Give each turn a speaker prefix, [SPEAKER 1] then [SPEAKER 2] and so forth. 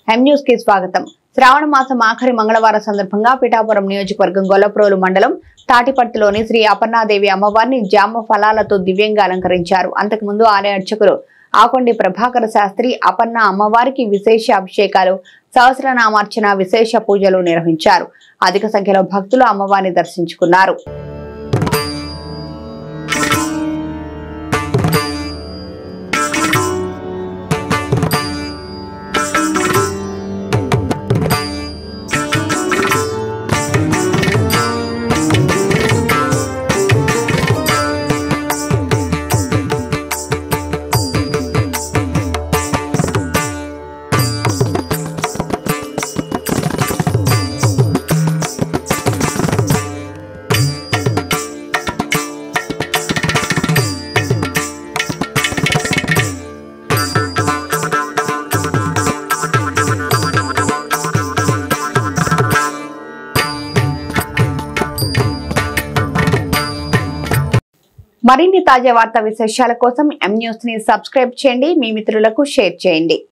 [SPEAKER 1] M news కి స్వాగతం. శ్రావణ మాసం ఆఖరి మంగళవారం సందర్భంగా పిఠాపురం నియోజకవర్గం గొల్లప్రోలు మండలం తాటిపర్తిలోని శ్రీ అపర్ణాదేవి అమ్మవారిని జామ ఫలాలతో దివ్యంగా అలంకరించారు. అంతకుముందు ఆలయ అర్చకులు ఆకొండి ప్రభాకర శాస్త్రి అపర్ణ అమ్మవారికి విశేష అభిషేకాలు, సహస్రనామార్చన, విశేష పూజలు నిర్వహించారు. అధిక సంఖ్యలో భక్తులు అమ్మవారిని దర్శించుకున్నారు. మరిన్ని తాజా వార్తా విశేషాల కోసం ఎం న్యూస్ ని సబ్స్క్రైబ్ చేయండి, మీ మిత్రులకు షేర్ చేయండి.